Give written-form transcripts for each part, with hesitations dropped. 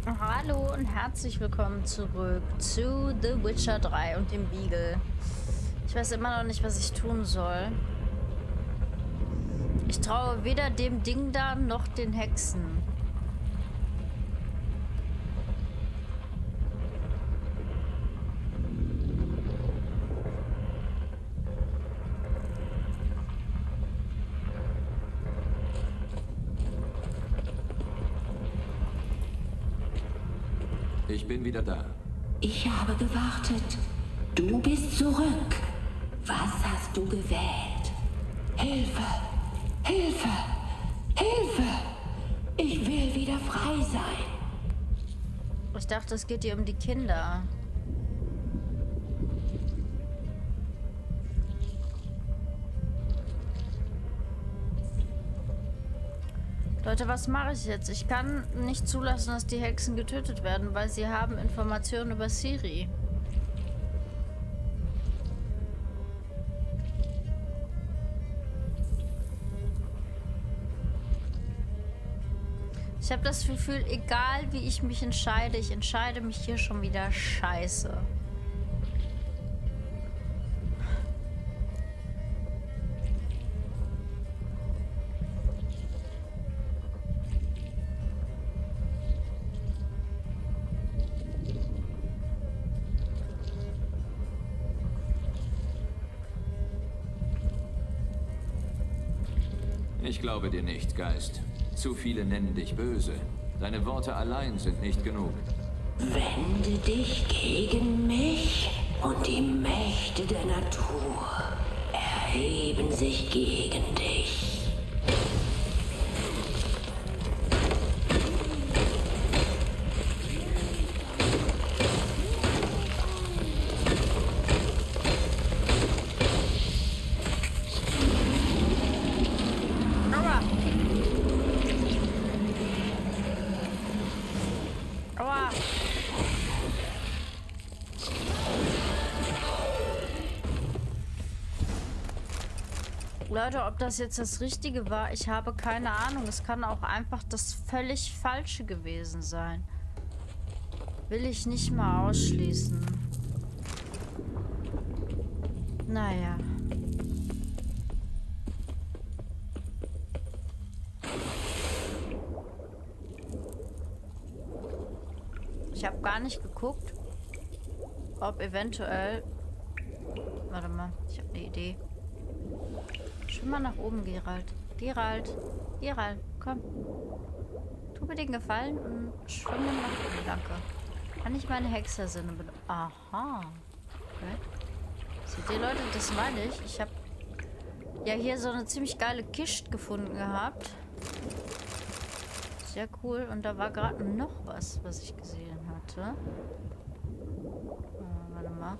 Hallo und herzlich willkommen zurück zu The Witcher 3 und dem Beagle. Ich weiß immer noch nicht, was ich tun soll. Ich traue weder dem Ding da noch den Hexen. Ich bin wieder da. Ich habe gewartet. Du bist zurück. Was hast du gewählt? Hilfe! Hilfe! Hilfe! Ich will wieder frei sein. Ich dachte, es geht hier um die Kinder. Leute, was mache ich jetzt? Ich kann nicht zulassen, dass die Hexen getötet werden, weil sie haben Informationen über Ciri. Ich habe das Gefühl, egal wie ich mich entscheide, ich entscheide mich hier schon wieder scheiße. Ich glaube dir nicht, Geist. Zu viele nennen dich böse. Deine Worte allein sind nicht genug. Wende dich gegen mich und die Mächte der Natur erheben sich gegen dich. Aua! Aua! Leute, ob das jetzt das Richtige war, ich habe keine Ahnung. Es kann auch einfach das völlig Falsche gewesen sein. Will ich nicht mal ausschließen. Naja. Ich habe gar nicht geguckt, ob eventuell... Warte mal, ich habe eine Idee. Schwimm mal nach oben, Geralt. Geralt, komm. Tu mir den Gefallen und schwimm mal nach oben, danke. Kann ich meine Hexersinne benutzen? Aha. Okay. Seht ihr, Leute, das meine ich. Ich habe ja hier so eine ziemlich geile Kiste gefunden gehabt. Sehr cool. Und da war gerade noch was ich gesehen hatte. Warte mal.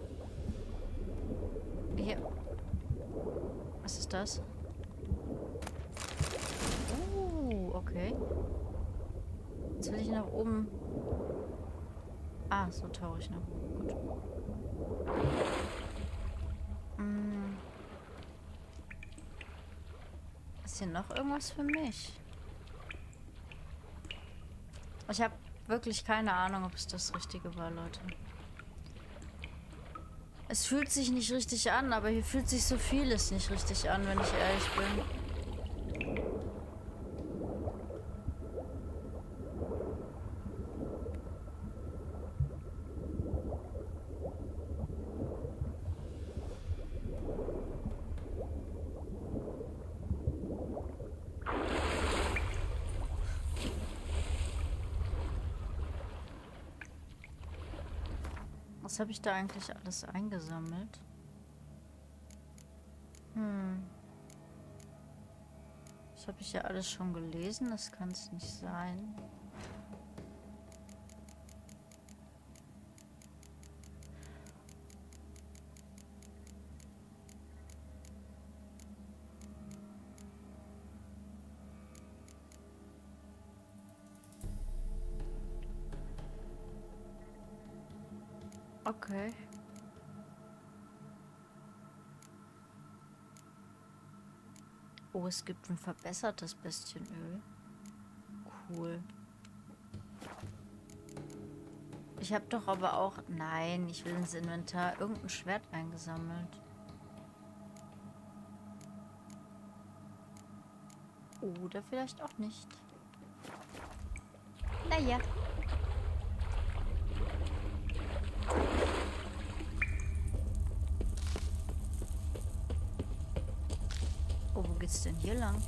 Hier. Was ist das? Okay. Jetzt will ich nach oben. Ah, so tauche ich nach oben. Gut. Ist hier noch irgendwas für mich? Ich habe wirklich keine Ahnung, ob es das Richtige war, Leute. Es fühlt sich nicht richtig an, aber hier fühlt sich so vieles nicht richtig an, wenn ich ehrlich bin. Was habe ich da eigentlich alles eingesammelt? Das habe ich ja alles schon gelesen. Das kann es nicht sein. Okay. Oh, es gibt ein verbessertes Bestienöl. Cool. Ich habe doch aber auch... Nein, ich will ins Inventar irgendein Schwert eingesammelt. Oder vielleicht auch nicht. Naja. Oh, wo geht's denn hier lang?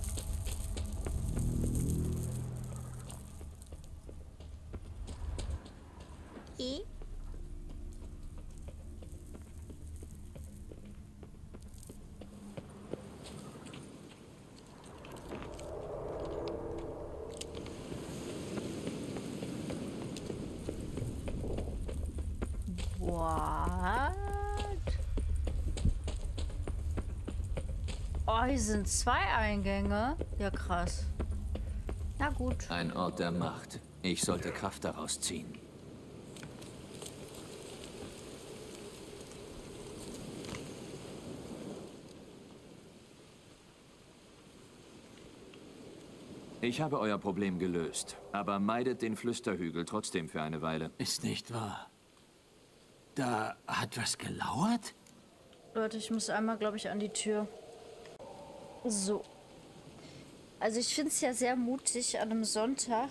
What? Oh, hier sind 2 Eingänge. Ja, krass. Na gut. Ein Ort der Macht. Ich sollte Kraft daraus ziehen. Ich habe euer Problem gelöst, aber meidet den Flüsterhügel trotzdem für eine Weile. Ist nicht wahr. Da hat was gelauert? Leute, ich muss einmal, glaube ich, an die Tür. So. Also ich finde es ja sehr mutig, an einem Sonntag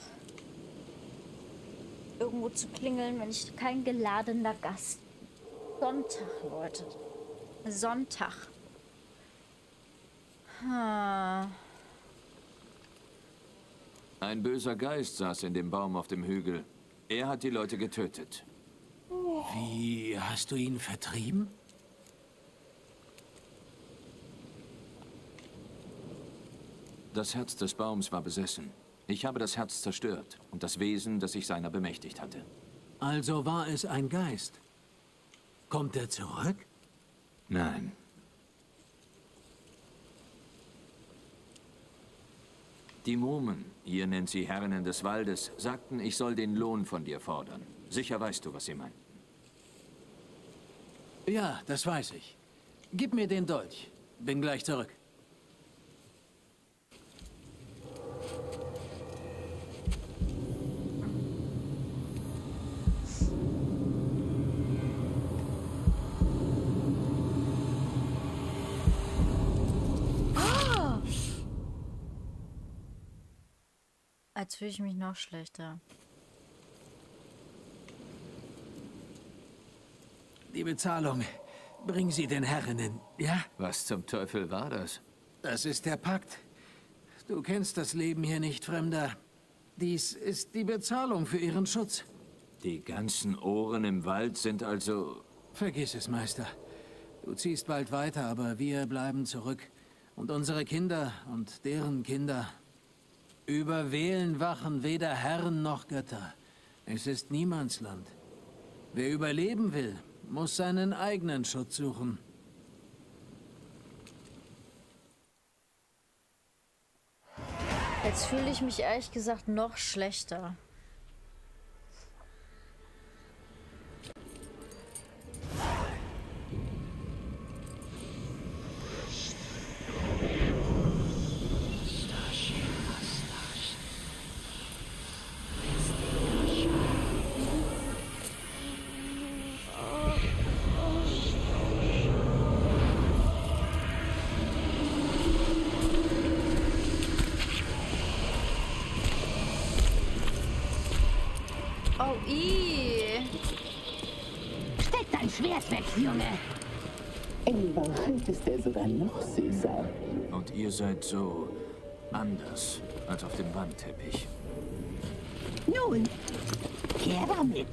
irgendwo zu klingeln, wenn ich kein geladener Gast bin. Sonntag, Leute. Sonntag. Ein böser Geist saß in dem Baum auf dem Hügel. Er hat die Leute getötet. Wie hast du ihn vertrieben? Das Herz des Baums war besessen. Ich habe das Herz zerstört und das Wesen, das sich seiner bemächtigt hatte. Also war es ein Geist. Kommt er zurück? Nein. Die Mumen, ihr nennt sie Herrinnen des Waldes, sagten, ich soll den Lohn von dir fordern. Sicher weißt du, was sie meinten. Ja, das weiß ich. Gib mir den Dolch. Bin gleich zurück. Jetzt fühle ich mich noch schlechter. Die Bezahlung. Bring sie den Herrinnen, ja? Was zum Teufel war das? Das ist der Pakt. Du kennst das Leben hier nicht, Fremder. Dies ist die Bezahlung für ihren Schutz. Die ganzen Ohren im Wald sind also... Vergiss es, Meister. Du ziehst bald weiter, aber wir bleiben zurück. Und unsere Kinder und deren Kinder. Über Velen wachen weder Herren noch Götter. Es ist Niemandsland. Wer überleben will, muss seinen eigenen Schutz suchen. Jetzt fühle ich mich ehrlich gesagt noch schlechter. Oh, Steck dein Schwert weg, Junge! In Wahrheit ist er sogar noch süßer. Und ihr seid so anders als auf dem Wandteppich. Nun, her damit!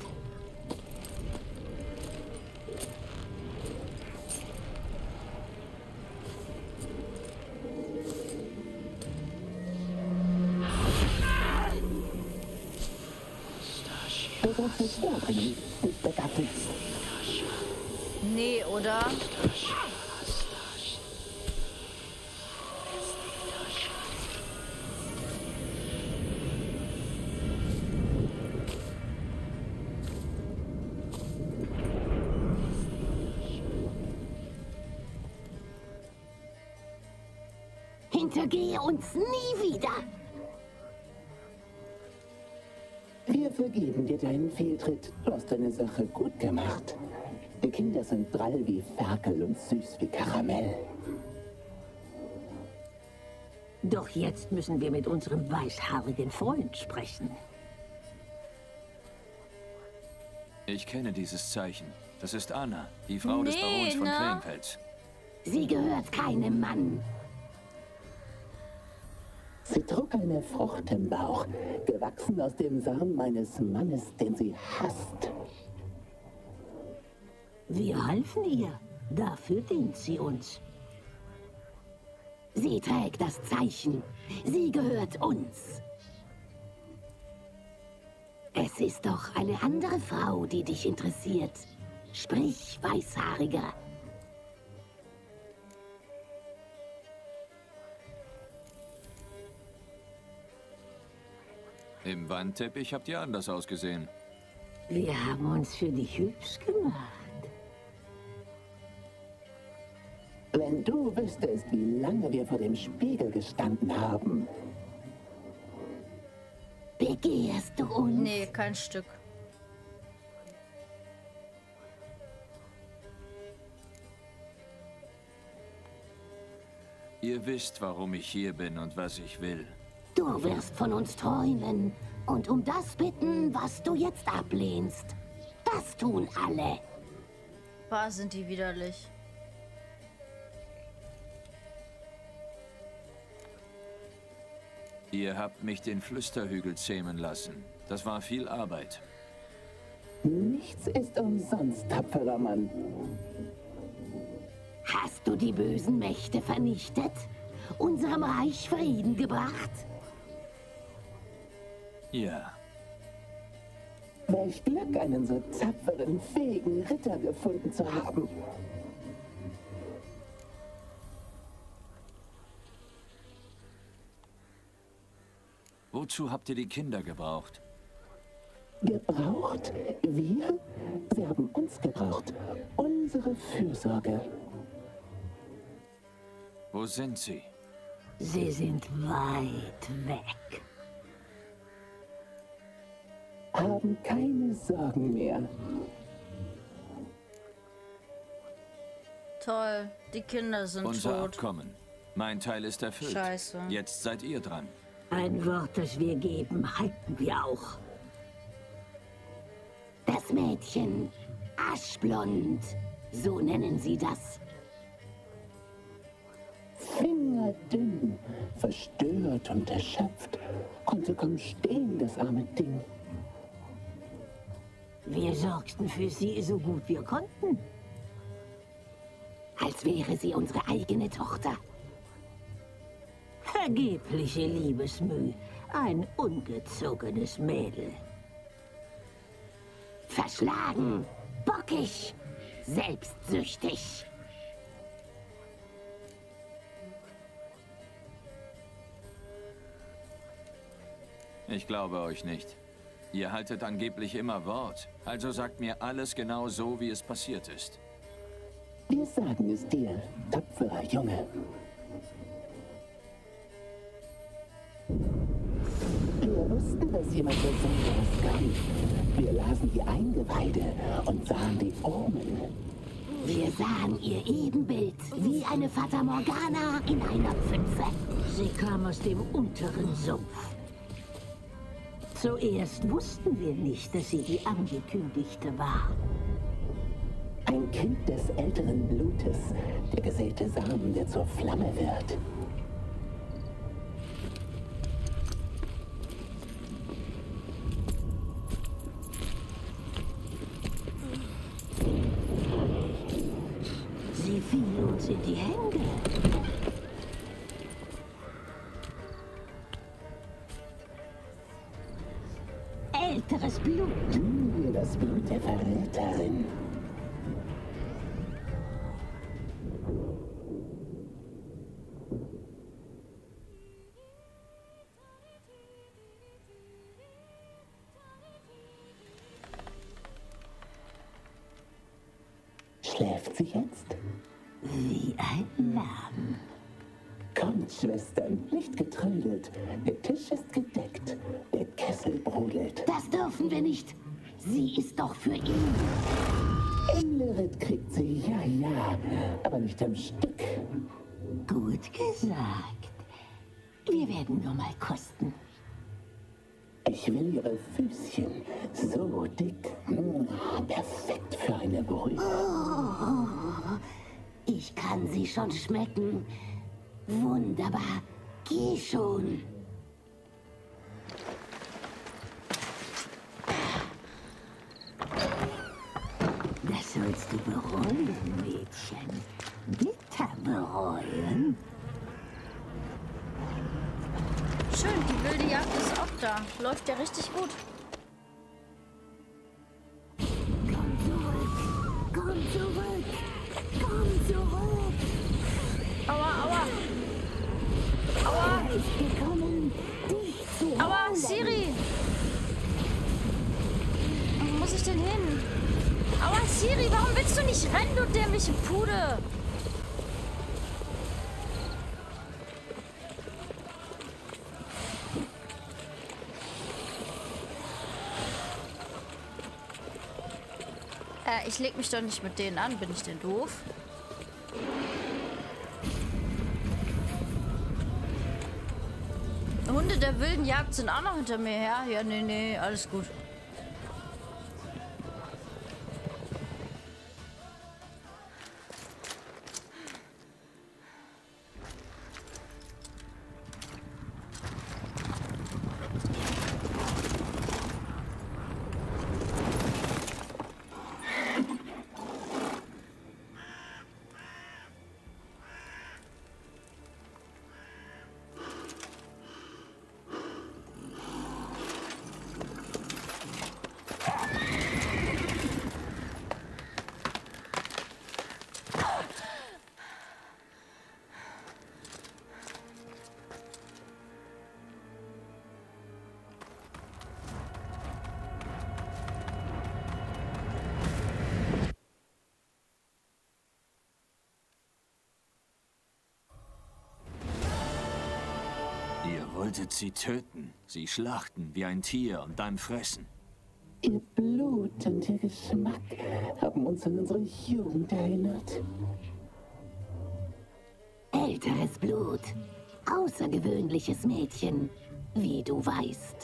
Unsere Verstärkung ist begattet. nee, oder? Hintergehe uns nie wieder! Wir vergeben dir deinen Fehltritt. Du hast deine Sache gut gemacht. Die Kinder sind drall wie Ferkel und süß wie Karamell. Doch jetzt müssen wir mit unserem weißhaarigen Freund sprechen. Ich kenne dieses Zeichen. Das ist Anna, die Frau des Barons von Kleinfels. Sie gehört keinem Mann. Sie trug eine Frucht im Bauch, gewachsen aus dem Samen meines Mannes, den sie hasst. Wir halfen ihr. Dafür dient sie uns. Sie trägt das Zeichen. Sie gehört uns. Es ist doch eine andere Frau, die dich interessiert. Sprich, Weißhaariger. Im Wandteppich habt ihr anders ausgesehen. Wir haben uns für dich hübsch gemacht. Wenn du wüsstest, wie lange wir vor dem Spiegel gestanden haben. Begehrst du uns? Nee, kein Stück. Ihr wisst, warum ich hier bin und was ich will. Du wirst von uns träumen und um das bitten, was du jetzt ablehnst. Das tun alle. Boah, sind die widerlich. Ihr habt mich den Flüsterhügel zähmen lassen. Das war viel Arbeit. Nichts ist umsonst, tapferer Mann. Hast du die bösen Mächte vernichtet? Unserem Reich Frieden gebracht? Ja. Welch Glück, einen so tapferen, fähigen Ritter gefunden zu haben. Wozu habt ihr die Kinder gebraucht? Gebraucht? Wir? Sie haben uns gebraucht. Unsere Fürsorge. Wo sind sie? Sie sind weit weg. Haben keine Sorgen mehr. Toll, die Kinder sind Unser tot. Abkommen. Mein Teil ist erfüllt. Scheiße. Jetzt seid ihr dran. Ein Wort, das wir geben, halten wir auch. Das Mädchen, aschblond, so nennen sie das. Fingerdünn, verstört und erschöpft, konnte kaum stehen, das arme Ding. Wir sorgten für sie so gut wir konnten. Als wäre sie unsere eigene Tochter. Vergebliche Liebesmüh. Ein ungezogenes Mädel. Verschlagen, bockig, selbstsüchtig. Ich glaube euch nicht. Ihr haltet angeblich immer Wort. Also sagt mir alles genau so, wie es passiert ist. Wir sagen es dir, tapferer Junge. Wir wussten, dass jemand Besonderes kam. Wir lasen die Eingeweide und sahen die Omen. Wir sahen ihr Ebenbild wie eine Fata Morgana in einer Pfütze. Sie kam aus dem unteren Sumpf. Zuerst wussten wir nicht, dass sie die Angekündigte war. Ein Kind des älteren Blutes, der gesäte Samen, der zur Flamme wird. Sie fiel uns in die Hände. Älteres Blut. Das Blut der Verräterin. Schläft sie jetzt? Wie ein Lamm. Komm. Kommt, Schwestern, nicht getrödelt. Der Tisch ist gedeckt, der Kessel brodelt. Das dürfen wir nicht. Sie ist doch für ihn. Emlerit kriegt sie, ja, aber nicht am Stück. Gut gesagt. Wir werden nur mal kosten. Ich will ihre Füßchen, so dick, perfekt für eine Brühe. Oh, ich kann sie schon schmecken. Wunderbar. Geh schon. Das sollst du bereuen, Mädchen. Bitter bereuen. Schön, die wilde Jagd ist auch da. Läuft ja richtig gut. Komm zurück. Komm zurück. Komm zurück. Aua, aua. Aua. Er ist gekommen, dich zu Aua, holen. Siri. Wo muss ich denn hin? Aua, Siri, warum willst du nicht rennen, du dämliche Pude? Ich leg mich doch nicht mit denen an. Bin ich denn doof? Hunde der wilden Jagd sind auch noch hinter mir her. Ja, nee, alles gut. Ihr wolltet sie töten, sie schlachten wie ein Tier und dann fressen. Ihr Blut und ihr Geschmack haben uns an unsere Jugend erinnert. Älteres Blut. Außergewöhnliches Mädchen, wie du weißt.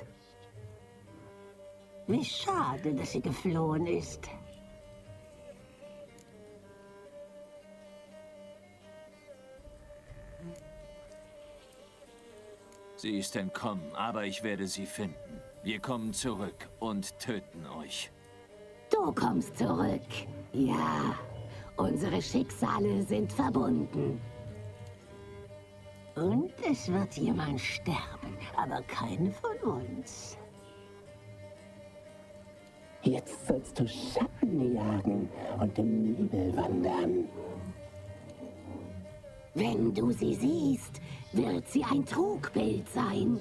Wie schade, dass sie geflohen ist. Sie ist entkommen, aber ich werde sie finden. Wir kommen zurück und töten euch. Du kommst zurück. Ja, unsere Schicksale sind verbunden. Und es wird jemand sterben, aber keine von uns. Jetzt sollst du Schatten jagen und im Nebel wandern. Wenn du sie siehst, wird sie ein Trugbild sein.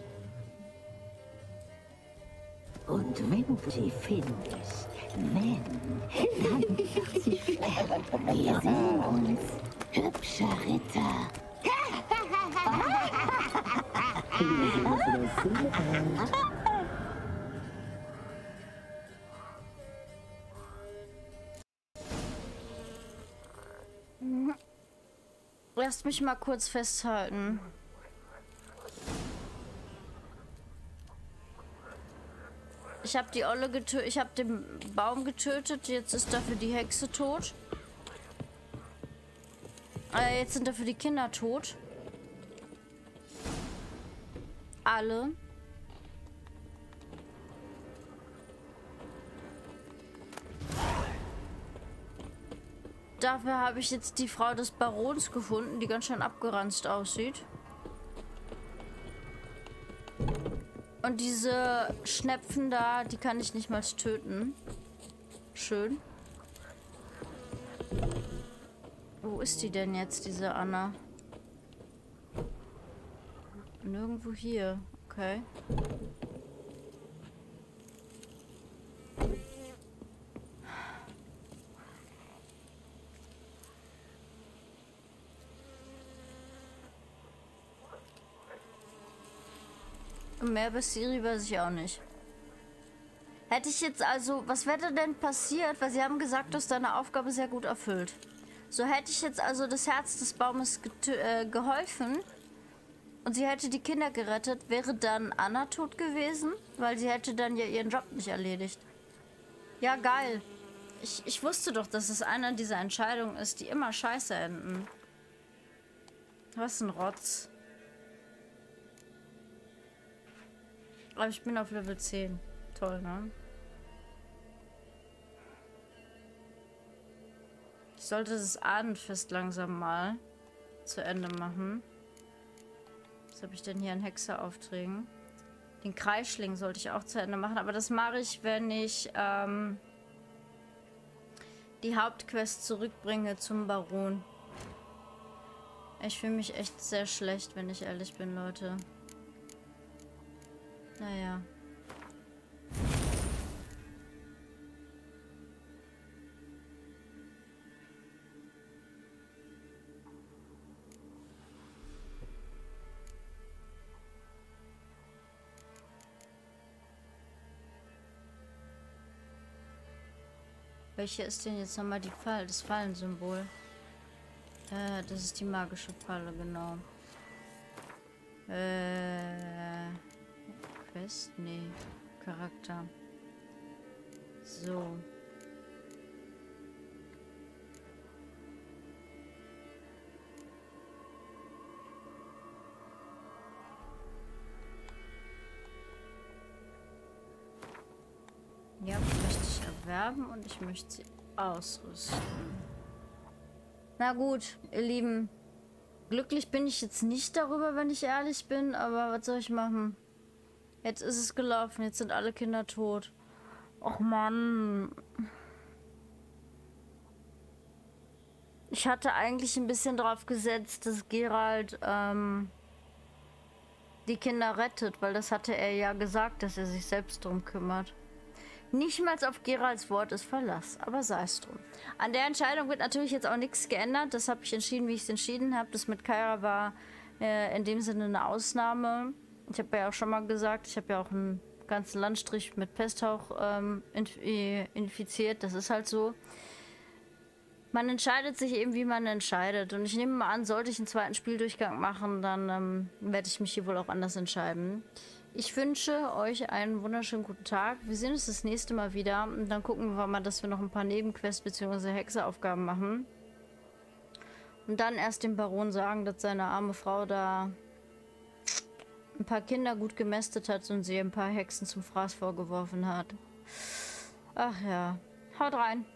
Und wenn du sie findest, dann wird sie sterben. Wir sehen uns, hübscher Ritter. Lasst mich mal kurz festhalten. Ich habe die Olle getötet, ich habe den Baum getötet, jetzt ist dafür die Hexe tot. Jetzt sind dafür die Kinder tot. Alle. Dafür habe ich jetzt die Frau des Barons gefunden, die ganz schön abgeranzt aussieht. Und diese Schnepfen da, die kann ich nicht mal töten. Schön. Wo ist die denn jetzt, diese Anna? Nirgendwo hier. Okay. Und mehr bei Ciri weiß ich auch nicht. Hätte ich jetzt also... Was wäre denn passiert? Weil sie haben gesagt, du hast deine Aufgabe sehr gut erfüllt. So hätte ich jetzt also das Herz des Baumes geholfen und sie hätte die Kinder gerettet, wäre dann Anna tot gewesen? Weil sie hätte dann ja ihren Job nicht erledigt. Ja, geil. Ich wusste doch, dass es einer dieser Entscheidungen ist, die immer scheiße enden. Was ein Rotz. Aber ich bin auf Level 10. Toll, ne? Ich sollte das Ahnenfest langsam mal zu Ende machen. Was habe ich denn hier an Hexeraufträgen? Den Kreischling sollte ich auch zu Ende machen, aber das mache ich, wenn ich die Hauptquest zurückbringe zum Baron. Ich fühle mich echt sehr schlecht, wenn ich ehrlich bin, Leute. Naja. Welche ist denn jetzt nochmal das Fallensymbol? Das ist die magische Falle, genau. Quest? Nee. Charakter. So. Ja, möchte ich erwerben und ich möchte sie ausrüsten. Na gut, ihr Lieben. Glücklich bin ich jetzt nicht darüber, wenn ich ehrlich bin, aber was soll ich machen? Jetzt ist es gelaufen, jetzt sind alle Kinder tot. Och Mann. Ich hatte eigentlich ein bisschen drauf gesetzt, dass Geralt die Kinder rettet, weil das hatte er ja gesagt, dass er sich selbst drum kümmert. Nicht mal auf Geralts Wort ist Verlass, aber sei es drum. An der Entscheidung wird natürlich jetzt auch nichts geändert. Das habe ich entschieden, wie ich es entschieden habe. Das mit Kyra war in dem Sinne eine Ausnahme. Ich habe ja auch schon mal gesagt, ich habe ja auch einen ganzen Landstrich mit Pesthauch infiziert. Das ist halt so. Man entscheidet sich eben, wie man entscheidet. Und ich nehme mal an, sollte ich einen zweiten Spieldurchgang machen, dann werde ich mich hier wohl auch anders entscheiden. Ich wünsche euch einen wunderschönen guten Tag. Wir sehen uns das nächste Mal wieder. Und dann gucken wir mal, dass wir noch ein paar Nebenquests bzw. Hexeraufgaben machen. Und dann erst dem Baron sagen, dass seine arme Frau da ein paar Kinder gut gemästet hat und sie ein paar Hexen zum Fraß vorgeworfen hat. Ach ja. Haut rein.